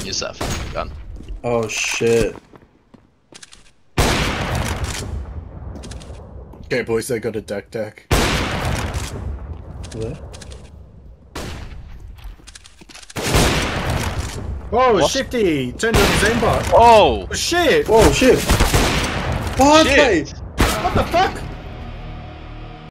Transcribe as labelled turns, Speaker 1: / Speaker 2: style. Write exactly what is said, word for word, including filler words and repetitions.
Speaker 1: use that fucking gun.
Speaker 2: Oh shit.
Speaker 3: Okay, boys, I got a deck deck.
Speaker 2: What?
Speaker 3: Oh,
Speaker 1: What?
Speaker 3: Shifty! Turned on his aimbot.
Speaker 1: Oh!
Speaker 3: Oh, shit!
Speaker 2: Oh shit! What?
Speaker 1: Shit!
Speaker 3: What the fuck?